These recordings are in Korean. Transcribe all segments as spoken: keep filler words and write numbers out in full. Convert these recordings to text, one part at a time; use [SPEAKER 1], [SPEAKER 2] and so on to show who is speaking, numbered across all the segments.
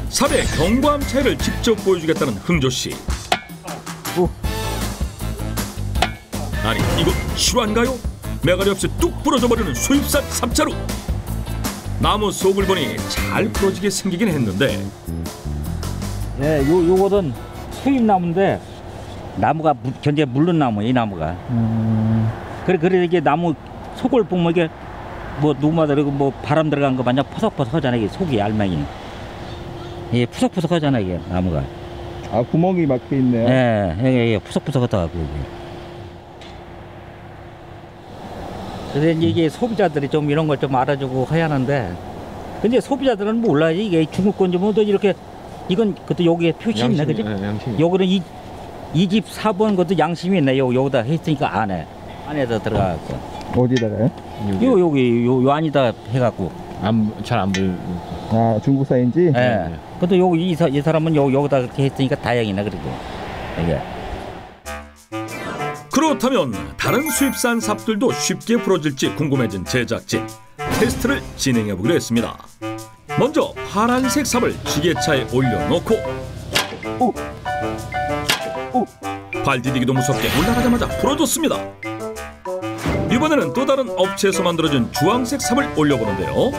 [SPEAKER 1] 삽의 경과함 차이를 직접 보여주겠다는 흥조 씨.
[SPEAKER 2] 오.
[SPEAKER 1] 아니 이거 실화인가요? 매가리 없이 뚝 부러져 버리는 수입산 삽자루. 나무 속을 보니 잘 부러지게 생기긴 했는데.
[SPEAKER 2] 네, 요 요거는 수입 나무인데 나무가 무, 견제 물른 나무 이 나무가. 음. 그래 그래 이게 나무 속을 보면 이게 뭐 누구마다 그리고 뭐 바람 들어간 거 마냥 퍼석퍼석하잖아 이게 속이 알맹이. 예, 푸석푸석하잖아 이게 나무가.
[SPEAKER 3] 아 구멍이 막혀 있네요.
[SPEAKER 2] 예, 예, 예, 푸석푸석하다고 이게. 그래서 이제 이게 소비자들이 좀 이런 걸 좀 알아주고 해야 하는데, 근데 소비자들은 몰라요. 이게 중국 건지 뭐또 이렇게 이건 그것도 여기에 표시 있네, 그지? 요거는 이 이 집 사 번 것도 양심이 있네. 요 여기다 했으니까 안에 안에다 들어가고.
[SPEAKER 3] 어디다가요?
[SPEAKER 2] 요 여기 요, 요 안에다 해갖고.
[SPEAKER 4] 안 잘 안 보여.
[SPEAKER 3] 아 중국사인지?
[SPEAKER 2] 예. 근데 여기 이, 사, 이 사람은 요 여기다 그렇게 했으니까 다행이네 그리고 이게.
[SPEAKER 1] 그렇다면 다른 수입산 삽들도 쉽게 부러질지 궁금해진 제작진. 테스트를 진행해보기로 했습니다. 먼저 파란색 삽을 지게차에 올려놓고
[SPEAKER 3] 오! 오!
[SPEAKER 1] 발 디디기도 무섭게 올라가자마자 부러졌습니다. 이번에는 또 다른 업체에서 만들어준 주황색 삽을 올려보는데요.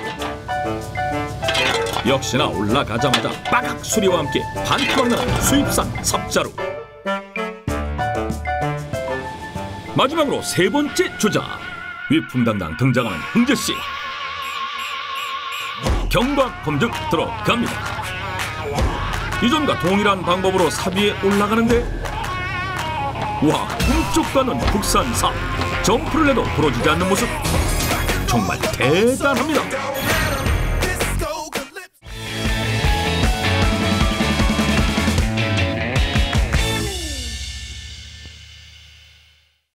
[SPEAKER 1] 역시나 올라가자마자 빠각 소리와 함께 반토막 나는 수입산 삽자루. 마지막으로 세 번째 주자, 위풍당당 등장하는 흥재씨. 경과 검증 들어갑니다. 이전과 동일한 방법으로 삽 위에 올라가는데, 와, 훔쩍 가는 국산 삽. 점프를 해도 부러지지 않는 모습 정말 대단합니다.